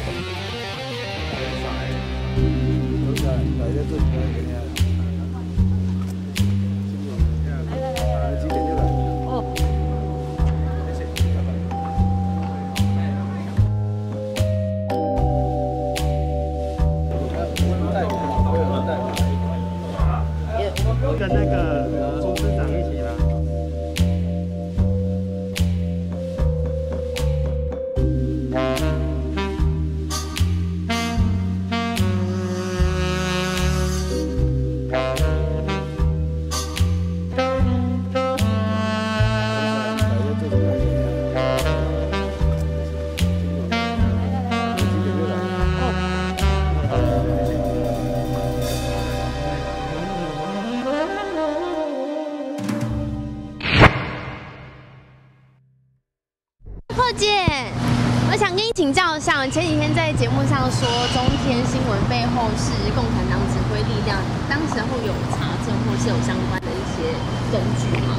跟那个董事长一起啦。 破姐，我想跟你请教一下，前几天在节目上说中天新闻背后是共产党指挥力量，当时候有查证或是有相关的一些根据吗？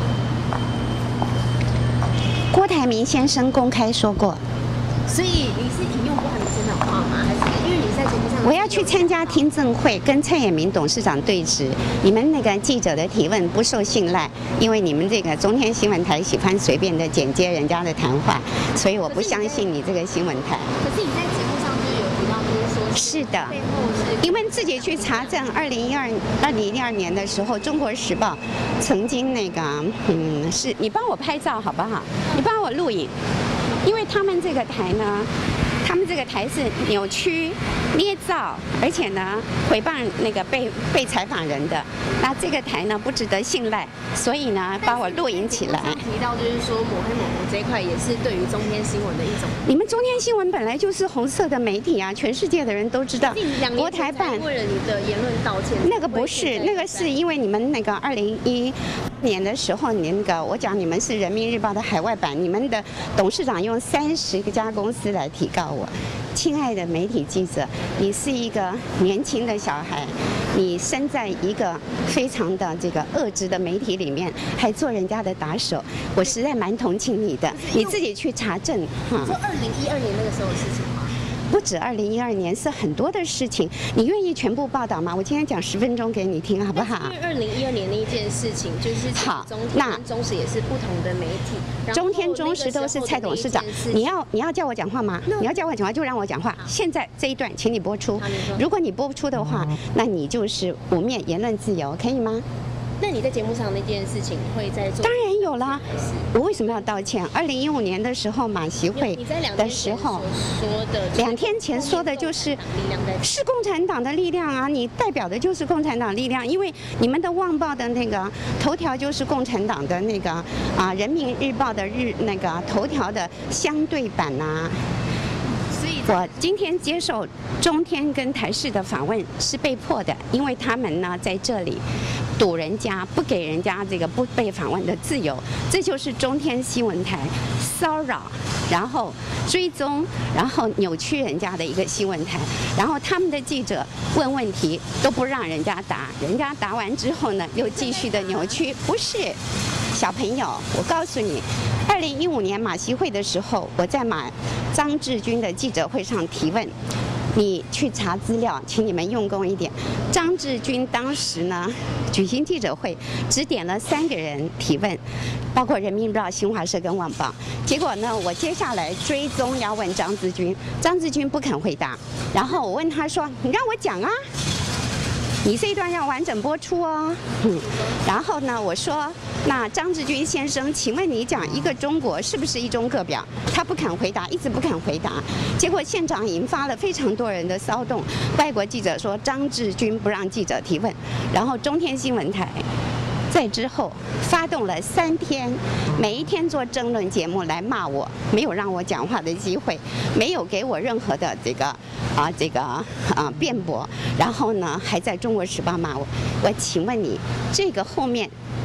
郭台铭先生公开说过。 所以你是引用郭台铭先生的话吗？还是因为你在节目上？ 我要去参加听证会，跟蔡衍明董事长对质。你们那个记者的提问不受信赖，因为你们这个中天新闻台喜欢随便的剪接人家的谈话，所以我不相信你这个新闻台。 可是你在节目上就有提到，就是说是的， 背后是你们自己去查证。2012年的时候，《中国时报》曾经那个是你帮我拍照好不好？你帮我录影。因为他们这个台呢，他们这个台是扭曲、捏造，而且呢诽谤那个被采访人的。那这个台呢不值得信赖，所以呢把我录影起来。 提到就是说抹黑抹红这一块也是对于中天新闻的一种。 你们中天新闻本来就是红色的媒体啊，全世界的人都知道。国台办为了你的言论道歉。 那个不是，那个是因为你们那个2011年的时候，你那个我讲你们是人民日报的海外版，你们的董事长用30家公司来提告我。亲爱的媒体记者，你是一个年轻的小孩，你身在一个非常的这个恶质的媒体里面，还做人家的打手，我实在蛮同情你的。你自己去查证哈。 说2012年那个时候的事情吗？ 不止2012年，是很多的事情。你愿意全部报道吗？我今天讲10分钟给你听，好不好？ 因为2012年那一件事情，就是好， 那中时也是不同的媒体， 中天、中时都是蔡董事长。你要叫我讲话吗？你要叫我讲话就让我讲话。现在这一段，请你播出。如果你播不出的话，那你就是污蔑言论自由，可以吗？ 那你在节目上那件事情会在做？当然有啦。我为什么要道歉？2015年的时候马习会的时候说的 ，2天前说的就是共产党的力量啊！你代表的就是共产党力量，因为你们的《旺报》的那个头条就是共产党的那个《人民日报》的那个头条的相对版啊。我今天接受中天跟台视的访问是被迫的，因为他们呢在这里堵人家，不给人家这个不被访问的自由，这就是中天新闻台骚扰，然后追踪，然后扭曲人家的一个新闻台。然后他们的记者问问题都不让人家答，人家答完之后呢又继续的扭曲。不是，小朋友，我告诉你，2015年马习会的时候，我在张志军的记者会上提问，你去查资料，请你们用功一点。张志军当时呢举行记者会，只点了3个人提问，包括人民日报、新华社跟旺报。结果呢，我接下来追踪要问张志军，张志军不肯回答。然后我问他说：“你让我讲啊。”你这一段要完整播出哦。然后呢，我说，那张志军先生，请问你讲一个中国是不是一中各表？他不肯回答，一直不肯回答。结果现场引发了非常多人的骚动。外国记者说张志军不让记者提问，然后中天新闻台在之后发动了3天，每一天做争论节目来骂我，没有让我讲话的机会，没有给我任何的辩驳，然后呢还在中国时报骂我。我请问你，这个后面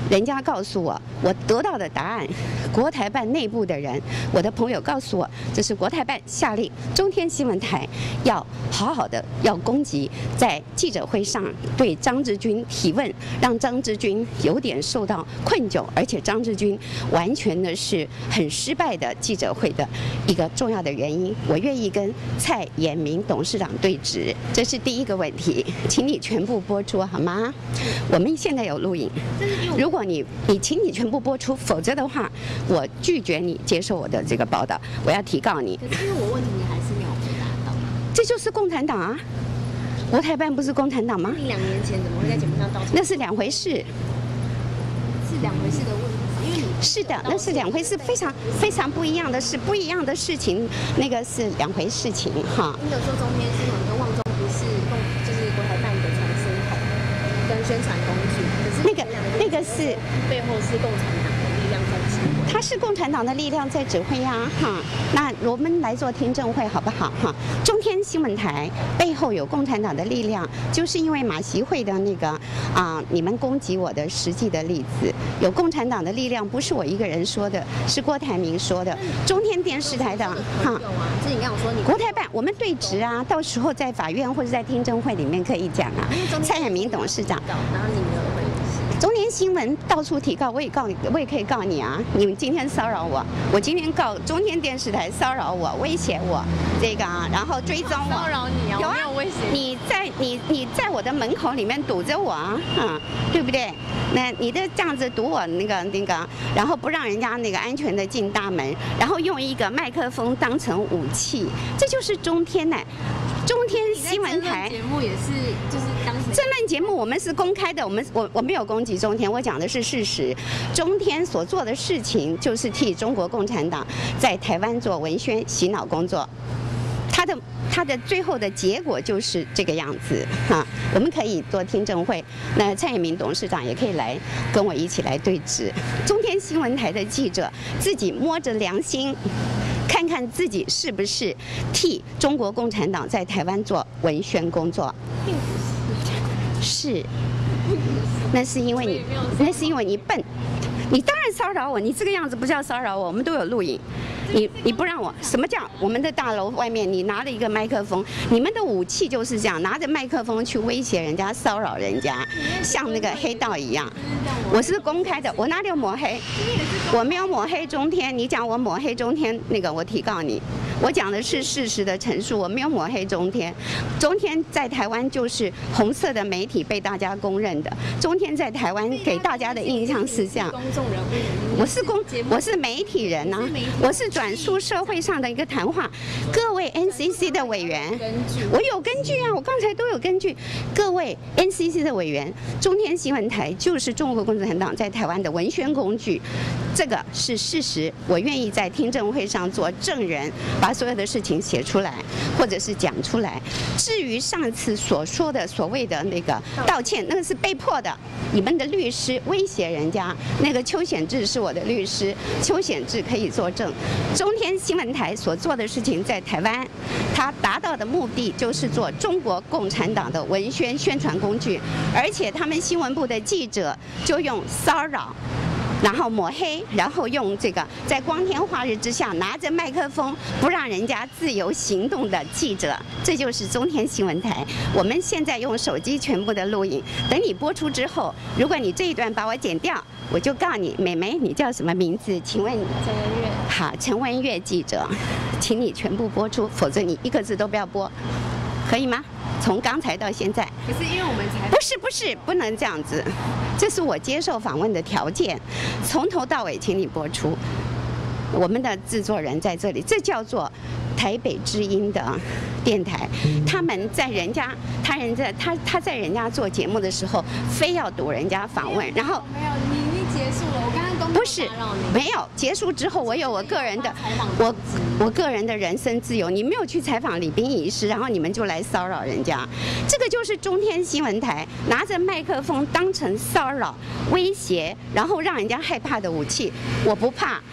人家告诉我，我得到的答案，国台办内部的人，我的朋友告诉我，这是国台办下令中天新闻台要好好的要攻击，在记者会上对张志军提问，让张志军有点受到困窘，而且张志军完全的是很失败的记者会的一个重要的原因。我愿意跟蔡衍明董事长对质，这是第一个问题，请你全部播出好吗？我们现在有录影，如果请你全部播出，否则的话，我拒绝你接受我的这个报道，我要提告你。 可是因为我问题你还是没有回答到， 这就是共产党啊！国台办不是共产党吗？ 你2年前怎么会在节目上道歉？ 那是两回事。 是2回事的问题。因为你是的，那是2回事，非常不一样的事，不一样的事情，那个是2回事情哈。 你有说中天新闻跟旺中不是就是国台办的传声筒跟宣传工具，可是那个是背后是共产党的力量在指挥。 它是共产党的力量在指挥呀哈。那我们来做听证会好不好哈？中天新闻台背后有共产党的力量，就是因为马习会的那个你们攻击我的实际的例子，有共产党的力量，不是我一个人说的，是郭台铭说的。中天电视台的哈， 这你刚刚说你国台办我们对质啊，到时候在法院或者在听证会里面可以讲啊。蔡衍明董事长， 然后你没有回应。 中天新闻到处提告，我也可以告你啊！你们今天骚扰我，我今天告中天电视台骚扰我、威胁我，这个然后追踪我。 骚扰你啊？ 有啊， 我没有威胁你在我的门口里面堵着我啊，对不对？那你的这样子堵我那个，然后不让人家那个安全的进大门，然后用一个麦克风当成武器，这就是中天呢。中天新闻台节目也是，就是当时政论节目我们是公开的，我没有攻击中天，我讲的是事实。中天所做的事情就是替中国共产党在台湾做文宣洗脑工作，它的最后的结果就是这个样子哈。我们可以做听证会，那蔡衍明董事长也可以来跟我一起来对质。中天新闻台的记者自己摸着良心，看看自己是不是替中国共产党在台湾做文宣工作， 并不是，那是因为你笨，你当然骚扰我，你这个样子不叫骚扰我，我们都有录影。你不让我，什么叫我们的大楼外面你拿了一个麦克风？你们的武器就是这样，拿着麦克风去威胁人家、骚扰人家，像那个黑道一样。我是公开的，我哪里有抹黑？我没有抹黑中天，你讲我抹黑中天，那个我提告你。我讲的是事实的陈述，我没有抹黑中天。中天在台湾就是红色的媒体，被大家公认的。中天在台湾给大家的印象是这样。 公众人物， 我是媒体人呐，我是转述社会上的一个谈话。各位 NCC 的委员，我有根据啊，我刚才都有根据。各位 NCC 的委员，中天新闻台就是中国共产党在台湾的文宣工具，这个是事实。我愿意在听证会上做证人，把所有的事情写出来，或者是讲出来。至于上次所说的所谓的那个道歉，那个是被迫的。你们的律师威胁人家，那个邱显智是我的律师，邱显智可以作证。中天新闻台所做的事情在台湾，它达到的目的就是做中国共产党的文宣宣传工具，而且他们新闻部的记者就用骚扰，然后抹黑，然后用这个在光天化日之下拿着麦克风不让人家自由行动的记者，这就是中天新闻台。我们现在用手机全部的录影，等你播出之后，如果你这一段把我剪掉，我就告你。美眉，你叫什么名字？请问你？ 陈文月。 好，陈文月记者，请你全部播出，否则你一个字都不要播，可以吗？从刚才到现在。 可是因为我们才不是，不能这样子，这是我接受访问的条件，从头到尾请你播出。我们的制作人在这里，这叫做台北之音的电台，他们在人家他在人家做节目的时候，非要堵人家访问，然后没有，你已经结束了，我刚刚都不是没有结束之后，我有我个人的我个人的人身自由，你没有去采访李冰医师，然后你们就来骚扰人家，这个就是中天新闻台拿着麦克风当成骚扰、威胁，然后让人家害怕的武器。我不怕。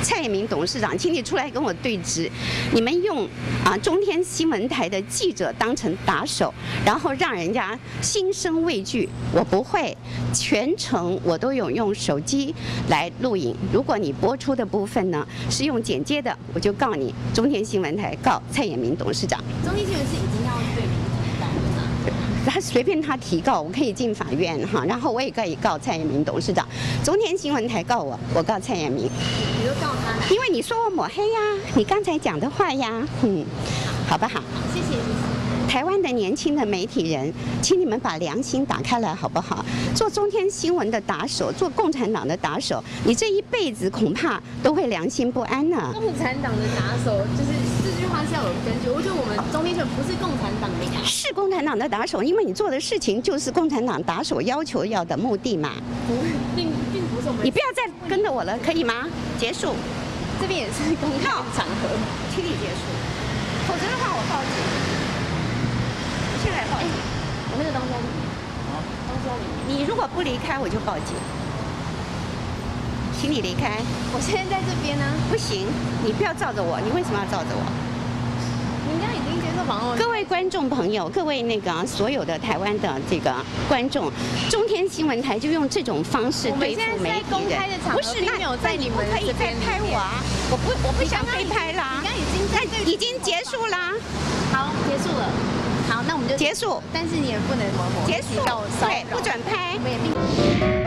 蔡衍明董事长，请你出来跟我对质。你们用中天新闻台的记者当成打手，然后让人家心生畏惧。我不会，全程我都有用手机来录影。如果你播出的部分呢是用剪接的，我就告你中天新闻台告蔡衍明董事长。 中天新闻是已经要对民提告了吗？ 他随便他提告，我可以进法院哈，然后我也可以告蔡衍明董事长。中天新闻台告我，我告蔡衍明。 你就告他， 因为你说我抹黑呀，你刚才讲的话呀，好不好？ 谢谢。 台湾的年轻的媒体人，请你们把良心打开来好不好？做中天新闻的打手，做共产党的打手，你这一辈子恐怕都会良心不安呢。 共产党的打手，就是这句话是要有根据。我觉得我们中天新闻不是共产党的呀， 是共产党的打手，因为你做的事情就是共产党打手要求要的目的嘛。 并不是我们。 你不要再跟着我了，可以吗？结束。 这边也是公开场合， 请你结束，否则的话我报警。现在报警， 我那个东西在里面，东西在里面。 你如果不离开，我就报警。请你离开。 我现在在这边呢。 不行，你不要照着我，你为什么要照着我？ 你刚刚已经接受访问。 各位观众朋友，各位所有的台湾的这个观众，中天新闻台就用这种方式对付媒体人。不是，那你不可以再拍我啊！我不想被拍啦。已经结束啦。 好，结束了。好，那我们就结束。 但是你也不能结束，对， 不准拍。 我们也并。